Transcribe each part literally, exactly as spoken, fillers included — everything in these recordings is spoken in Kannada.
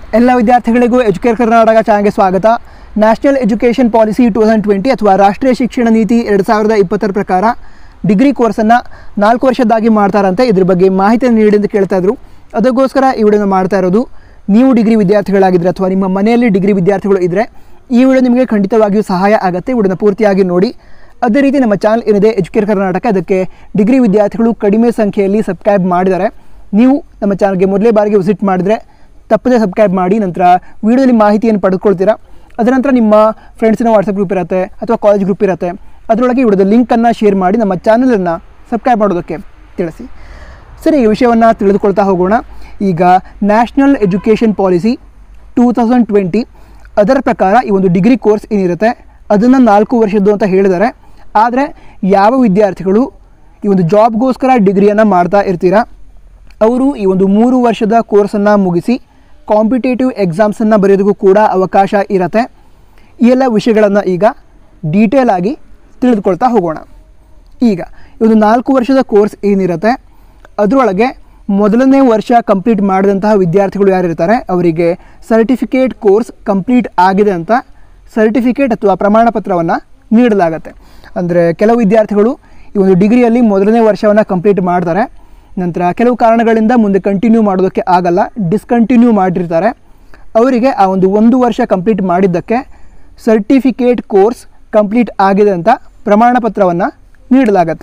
ಎಲ್ಲ ವಿದ್ಯಾರ್ಥಿಗಳಿಗೂ ಎಜುಕೇರ್ ಕರ್ನಾಟಕ ಚಾನಲ್ಗೆ ಸ್ವಾಗತ. National education policy two thousand twenty ಅಥವಾ ರಾಷ್ಟ್ರೀಯ ಶಿಕ್ಷಣ ನೀತಿ ಎರಡು ಸಾವಿರದ ಇಪ್ಪತ್ತರ ಪ್ರಕಾರ ಡಿಗ್ರಿ ಕೋರ್ಸನ್ನು ನಾಲ್ಕು ವರ್ಷದ್ದಾಗಿ ಮಾಡ್ತಾರಂತೆ. ಇದ್ರ ಬಗ್ಗೆ ಮಾಹಿತಿಯನ್ನು ನೀಡಿ ಅಂತ ಕೇಳ್ತಾ ಇದ್ರು. ಅದಕ್ಕೋಸ್ಕರ ಈ ವಿಡಿಯೋನ ಮಾಡ್ತಾ ಇರೋದು. ನೀವು ಡಿಗ್ರಿ ವಿದ್ಯಾರ್ಥಿಗಳಾಗಿದ್ದರೆ ಅಥವಾ ನಿಮ್ಮ ಮನೆಯಲ್ಲಿ ಡಿಗ್ರಿ ವಿದ್ಯಾರ್ಥಿಗಳು ಇದ್ದರೆ ಈ ವಿಡಿಯೋ ನಿಮಗೆ ಖಂಡಿತವಾಗಿಯೂ ಸಹಾಯ ಆಗುತ್ತೆ. ವಿಡಿಯೋನ ಪೂರ್ತಿಯಾಗಿ ನೋಡಿ. ಅದೇ ರೀತಿ ನಮ್ಮ ಚಾನಲ್ ಏನಿದೆ ಎಜುಕೇರ್ ಕರ್ನಾಟಕ, ಅದಕ್ಕೆ ಡಿಗ್ರಿ ವಿದ್ಯಾರ್ಥಿಗಳು ಕಡಿಮೆ ಸಂಖ್ಯೆಯಲ್ಲಿ ಸಬ್ಸ್ಕ್ರೈಬ್ ಮಾಡಿದ್ದಾರೆ. ನೀವು ನಮ್ಮ ಚಾನಲ್ಗೆ ಮೊದಲೇ ಬಾರಿಗೆ ವಿಸಿಟ್ ಮಾಡಿದರೆ ತಪ್ಪದೇ ಸಬ್ಸ್ಕ್ರೈಬ್ ಮಾಡಿ. ನಂತರ ವಿಡಿಯೋದಲ್ಲಿ ಮಾಹಿತಿಯನ್ನು ಪಡೆದುಕೊಳ್ತೀರಾ. ಅದರ ನಂತರ ನಿಮ್ಮ ಫ್ರೆಂಡ್ಸಿನ ವಾಟ್ಸಪ್ ಗ್ರೂಪ್ ಇರುತ್ತೆ ಅಥವಾ ಕಾಲೇಜ್ ಗ್ರೂಪ್ ಇರುತ್ತೆ, ಅದರೊಳಗೆ ವಿಡಿಯೋದ ಲಿಂಕನ್ನು ಶೇರ್ ಮಾಡಿ ನಮ್ಮ ಚಾನಲನ್ನು ಸಬ್ಸ್ಕ್ರೈಬ್ ಮಾಡೋದಕ್ಕೆ ತಿಳಿಸಿ. ಸರಿ, ಈ ವಿಷಯವನ್ನು ತಿಳಿದುಕೊಳ್ತಾ ಹೋಗೋಣ. ಈಗ national education policy two thousand twenty ಅದರ ಪ್ರಕಾರ ಈ ಒಂದು ಡಿಗ್ರಿ ಕೋರ್ಸ್ ಏನಿರುತ್ತೆ ಅದನ್ನು ನಾಲ್ಕು ವರ್ಷದ್ದು ಅಂತ ಹೇಳಿದ್ದಾರೆ. ಆದರೆ ಯಾವ ವಿದ್ಯಾರ್ಥಿಗಳು ಈ ಒಂದು ಜಾಬ್ಗೋಸ್ಕರ ಡಿಗ್ರಿಯನ್ನು ಮಾಡ್ತಾ ಇರ್ತೀರಾ ಅವರು ಈ ಒಂದು ಮೂರು ವರ್ಷದ ಕೋರ್ಸನ್ನು ಮುಗಿಸಿ ಕಾಂಪಿಟೇಟಿವ್ ಎಕ್ಸಾಮ್ಸನ್ನು ಬರೆಯೋದಕ್ಕೂ ಕೂಡ ಅವಕಾಶ ಇರುತ್ತೆ. ಈ ಎಲ್ಲ ವಿಷಯಗಳನ್ನು ಈಗ ಡೀಟೇಲ್ ಆಗಿ ತಿಳಿದುಕೊಳ್ತಾ ಹೋಗೋಣ. ಈಗ ಈ ಒಂದು ನಾಲ್ಕು ವರ್ಷದ ಕೋರ್ಸ್ ಏನಿರುತ್ತೆ ಅದರೊಳಗೆ ಮೊದಲನೇ ವರ್ಷ ಕಂಪ್ಲೀಟ್ ಮಾಡಿದಂತಹ ವಿದ್ಯಾರ್ಥಿಗಳು ಯಾರಿರ್ತಾರೆ ಅವರಿಗೆ ಸರ್ಟಿಫಿಕೇಟ್ ಕೋರ್ಸ್ ಕಂಪ್ಲೀಟ್ ಆಗಿದೆ ಅಂತ ಸರ್ಟಿಫಿಕೇಟ್ ಅಥವಾ ಪ್ರಮಾಣ ಪತ್ರವನ್ನು ನೀಡಲಾಗುತ್ತೆ. ಅಂದರೆ ಕೆಲವು ವಿದ್ಯಾರ್ಥಿಗಳು ಈ ಒಂದು ಡಿಗ್ರಿಯಲ್ಲಿ ಮೊದಲನೇ ವರ್ಷವನ್ನು ಕಂಪ್ಲೀಟ್ ಮಾಡ್ತಾರೆ, ನಂತರ ಕೆಲವು ಕಾರಣಗಳಿಂದ ಮುಂದೆ ಕಂಟಿನ್ಯೂ ಮಾಡೋದಕ್ಕೆ ಆಗಲ್ಲ, ಡಿಸ್ಕಂಟಿನ್ಯೂ ಮಾಡಿರ್ತಾರೆ. ಅವರಿಗೆ ಆ ಒಂದು ಒಂದು ವರ್ಷ ಕಂಪ್ಲೀಟ್ ಮಾಡಿದ್ದಕ್ಕೆ ಸರ್ಟಿಫಿಕೇಟ್ ಕೋರ್ಸ್ ಕಂಪ್ಲೀಟ್ ಆಗಿದೆ ಅಂತ ಪ್ರಮಾಣ ಪತ್ರವನ್ನು ನೀಡಲಾಗತ್ತೆ.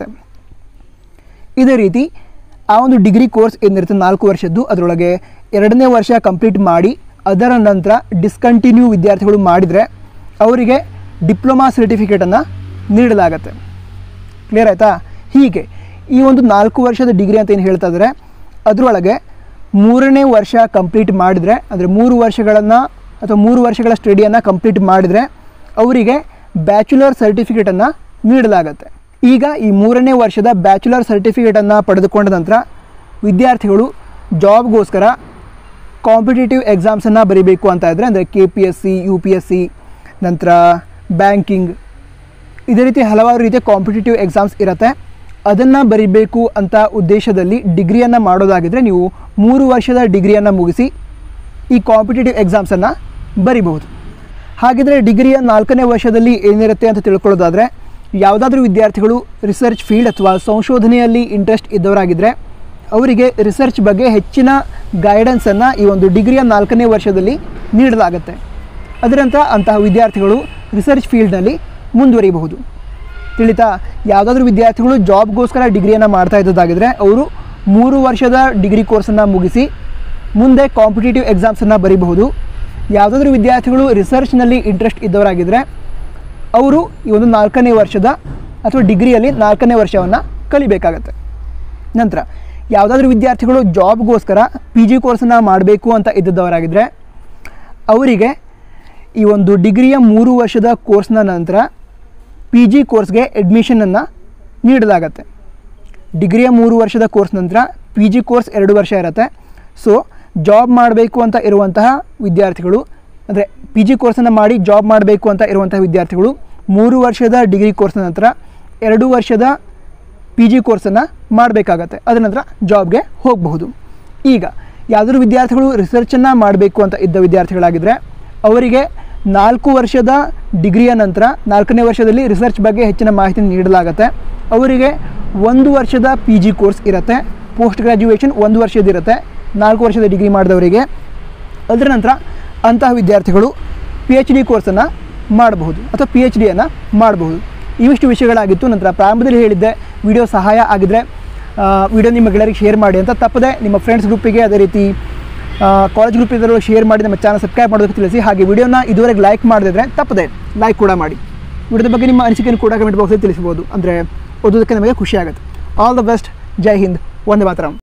ಇದೇ ರೀತಿ ಆ ಒಂದು ಡಿಗ್ರಿ ಕೋರ್ಸ್ ಏನಿರುತ್ತೆ ನಾಲ್ಕು ವರ್ಷದ್ದು ಅದರೊಳಗೆ ಎರಡನೇ ವರ್ಷ ಕಂಪ್ಲೀಟ್ ಮಾಡಿ ಅದರ ನಂತರ ಡಿಸ್ಕಂಟಿನ್ಯೂ ವಿದ್ಯಾರ್ಥಿಗಳು ಮಾಡಿದರೆ ಅವರಿಗೆ ಡಿಪ್ಲೊಮಾ ಸರ್ಟಿಫಿಕೇಟನ್ನು ನೀಡಲಾಗತ್ತೆ. ಕ್ಲಿಯರ್ ಆಯಿತಾ? ಹೀಗೆ ಈ ಒಂದು ನಾಲ್ಕು ವರ್ಷದ ಡಿಗ್ರಿ ಅಂತ ಏನು ಹೇಳ್ತಾ ಇದ್ದಾರೆ ಅದರೊಳಗೆ ಮೂರನೇ ವರ್ಷ ಕಂಪ್ಲೀಟ್ ಮಾಡಿದರೆ, ಅಂದರೆ ಮೂರು ವರ್ಷಗಳನ್ನು ಅಥವಾ ಮೂರು ವರ್ಷಗಳ ಸ್ಟಡಿಯನ್ನು ಕಂಪ್ಲೀಟ್ ಮಾಡಿದರೆ ಅವರಿಗೆ ಬ್ಯಾಚುಲರ್ ಸರ್ಟಿಫಿಕೇಟನ್ನು ನೀಡಲಾಗತ್ತೆ. ಈಗ ಈ ಮೂರನೇ ವರ್ಷದ ಬ್ಯಾಚುಲರ್ ಸರ್ಟಿಫಿಕೇಟನ್ನು ಪಡೆದುಕೊಂಡ ನಂತರ ವಿದ್ಯಾರ್ಥಿಗಳು ಜಾಬ್ಗೋಸ್ಕರ ಕಾಂಪಿಟೇಟಿವ್ ಎಕ್ಸಾಮ್ಸನ್ನು ಬರೀಬೇಕು ಅಂತ ಇದ್ದರೆ, ಅಂದರೆ K P S C, U P S C, ನಂತರ ಬ್ಯಾಂಕಿಂಗ್, ಇದೇ ರೀತಿ ಹಲವಾರು ರೀತಿಯ ಕಾಂಪಿಟೇಟಿವ್ ಎಕ್ಸಾಮ್ಸ್ ಇರುತ್ತೆ. ಅದನ್ನು ಬರೀಬೇಕು ಅಂತ ಉದ್ದೇಶದಲ್ಲಿ ಡಿಗ್ರಿಯನ್ನು ಮಾಡೋದಾಗಿದ್ದರೆ ನೀವು ಮೂರು ವರ್ಷದ ಡಿಗ್ರಿಯನ್ನು ಮುಗಿಸಿ ಈ ಕಾಂಪಿಟೇಟಿವ್ ಎಕ್ಸಾಮ್ಸನ್ನು ಬರೀಬಹುದು. ಹಾಗಿದ್ರೆ ಡಿಗ್ರಿಯ ನಾಲ್ಕನೇ ವರ್ಷದಲ್ಲಿ ಏನಿರುತ್ತೆ ಅಂತ ತಿಳ್ಕೊಳ್ಳೋದಾದರೆ, ಯಾವುದಾದ್ರೂ ವಿದ್ಯಾರ್ಥಿಗಳು ರಿಸರ್ಚ್ ಫೀಲ್ಡ್ ಅಥವಾ ಸಂಶೋಧನೆಯಲ್ಲಿ ಇಂಟ್ರೆಸ್ಟ್ ಇದ್ದವರಾಗಿದ್ದರೆ ಅವರಿಗೆ ರಿಸರ್ಚ್ ಬಗ್ಗೆ ಹೆಚ್ಚಿನ ಗೈಡೆನ್ಸನ್ನು ಈ ಒಂದು ಡಿಗ್ರಿಯ ನಾಲ್ಕನೇ ವರ್ಷದಲ್ಲಿ ನೀಡಲಾಗುತ್ತೆ. ಅದರಂತೆ ಅಂತಹ ವಿದ್ಯಾರ್ಥಿಗಳು ರಿಸರ್ಚ್ ಫೀಲ್ಡ್ನಲ್ಲಿ ಮುಂದುವರಿಯಬಹುದು. ತಿಳಿತಾ? ಯಾವುದಾದ್ರೂ ವಿದ್ಯಾರ್ಥಿಗಳು ಜಾಬ್ಗೋಸ್ಕರ ಡಿಗ್ರಿಯನ್ನು ಮಾಡ್ತಾ ಇದ್ದದಾಗಿದ್ದರೆ ಅವರು ಮೂರು ವರ್ಷದ ಡಿಗ್ರಿ ಕೋರ್ಸನ್ನು ಮುಗಿಸಿ ಮುಂದೆ ಕಾಂಪಿಟೇಟಿವ್ ಎಕ್ಸಾಮ್ಸನ್ನು ಬರೀಬಹುದು. ಯಾವುದಾದ್ರೂ ವಿದ್ಯಾರ್ಥಿಗಳು ರಿಸರ್ಚ್ನಲ್ಲಿ ಇಂಟ್ರೆಸ್ಟ್ ಇದ್ದವರಾಗಿದ್ದರೆ ಅವರು ಈ ಒಂದು ನಾಲ್ಕನೇ ವರ್ಷದ ಅಥವಾ ಡಿಗ್ರಿಯಲ್ಲಿ ನಾಲ್ಕನೇ ವರ್ಷವನ್ನು ಕಲಿಬೇಕಾಗತ್ತೆ. ನಂತರ ಯಾವುದಾದ್ರೂ ವಿದ್ಯಾರ್ಥಿಗಳು ಜಾಬ್ಗೋಸ್ಕರ ಪಿ ಜಿ ಕೋರ್ಸನ್ನು ಮಾಡಬೇಕು ಅಂತ ಇದ್ದವರಾಗಿದ್ದರೆ ಅವರಿಗೆ ಈ ಒಂದು ಡಿಗ್ರಿಯ ಮೂರು ವರ್ಷದ ಕೋರ್ಸ್ನ ನಂತರ ಪಿ ಜಿ ಕೋರ್ಸ್ಗೆ ಅಡ್ಮಿಷನನ್ನು ನೀಡಲಾಗತ್ತೆ. ಡಿಗ್ರಿಯ ಮೂರು ವರ್ಷದ ಕೋರ್ಸ್ ನಂತರ ಪಿ ಜಿ ಕೋರ್ಸ್ ಎರಡು ವರ್ಷ ಇರುತ್ತೆ. ಸೊ ಜಾಬ್ ಮಾಡಬೇಕು ಅಂತ ಇರುವಂತಹ ವಿದ್ಯಾರ್ಥಿಗಳು, ಅಂದರೆ ಪಿ ಜಿ ಕೋರ್ಸನ್ನು ಮಾಡಿ ಜಾಬ್ ಮಾಡಬೇಕು ಅಂತ ಇರುವಂತಹ ವಿದ್ಯಾರ್ಥಿಗಳು ಮೂರು ವರ್ಷದ ಡಿಗ್ರಿ ಕೋರ್ಸ್ನ ನಂತರ ಎರಡು ವರ್ಷದ ಪಿ ಜಿ ಕೋರ್ಸನ್ನು ಮಾಡಬೇಕಾಗತ್ತೆ. ಅದರ ನಂತರ ಜಾಬ್ಗೆ ಹೋಗಬಹುದು. ಈಗ ಯಾವುದಾದ್ರೂ ವಿದ್ಯಾರ್ಥಿಗಳು ರಿಸರ್ಚನ್ನು ಮಾಡಬೇಕು ಅಂತ ಇದ್ದ ವಿದ್ಯಾರ್ಥಿಗಳಾಗಿದ್ದರೆ ಅವರಿಗೆ ನಾಲ್ಕು ವರ್ಷದ ಡಿಗ್ರಿಯ ನಂತರ ನಾಲ್ಕನೇ ವರ್ಷದಲ್ಲಿ ರಿಸರ್ಚ್ ಬಗ್ಗೆ ಹೆಚ್ಚಿನ ಮಾಹಿತಿ ನೀಡಲಾಗುತ್ತೆ. ಅವರಿಗೆ ಒಂದು ವರ್ಷದ ಪಿ ಜಿ ಕೋರ್ಸ್ ಇರುತ್ತೆ. ಪೋಸ್ಟ್ ಗ್ರ್ಯಾಜುಯೇಷನ್ ಒಂದು ವರ್ಷದಿರುತ್ತೆ ನಾಲ್ಕು ವರ್ಷದ ಡಿಗ್ರಿ ಮಾಡಿದವರಿಗೆ. ಅದರ ನಂತರ ಅಂತಹ ವಿದ್ಯಾರ್ಥಿಗಳು ಪಿ ಎಚ್ ಡಿ ಕೋರ್ಸನ್ನು ಮಾಡಬಹುದು ಅಥವಾ ಪಿ ಎಚ್ ಡಿಯನ್ನು ಮಾಡಬಹುದು. ಇವಿಷ್ಟು ವಿಷಯಗಳಾಗಿತ್ತು. ನಂತರ ಪ್ರಾರಂಭದಲ್ಲಿ ಹೇಳಿದ್ದೆ ವಿಡಿಯೋ ಸಹಾಯ ಆಗಿದ್ದರೆ ವಿಡಿಯೋ ನಿಮ್ಮ ಗೆಳೆಯರಿಗೆ ಶೇರ್ ಮಾಡಿ ಅಂತ. ತಪ್ಪದೆ ನಿಮ್ಮ ಫ್ರೆಂಡ್ಸ್ ಗ್ರೂಪಿಗೆ ಅದೇ ರೀತಿ ಕಾಲೇಜ್ ಗ್ರೂಪ್ ಇದರಲ್ಲೂ ಶೇರ್ ಮಾಡಿ ನಮ್ಮ ಚಾನಲ್ ಸಬ್ಸ್ಕ್ರೈಬ್ ಮಾಡೋದಕ್ಕೆ ತಿಳಿಸಿ. ಹಾಗೆ ವಿಡಿಯೋನ ಇದುವರೆಗೆ ಲೈಕ್ ಮಾಡದಿದ್ದರೆ ತಪ್ಪದೆ ಲೈಕ್ ಕೂಡ ಮಾಡಿ. ವಿಡಿಯೋದ ಬಗ್ಗೆ ನಿಮ್ಮ ಅನಿಸಿಕೆಯನ್ನು ಕೂಡ ಕಮೆಂಟ್ ಬಾಕ್ಸಲ್ಲಿ ತಿಳಿಸ್ಬೋದು, ಅಂದರೆ ಓದೋದಕ್ಕೆ ನಮಗೆ ಖುಷಿ ಆಗುತ್ತೆ. All the best. ಜೈ ಹಿಂದ್. ವಂದೇ ಮಾತರಂ.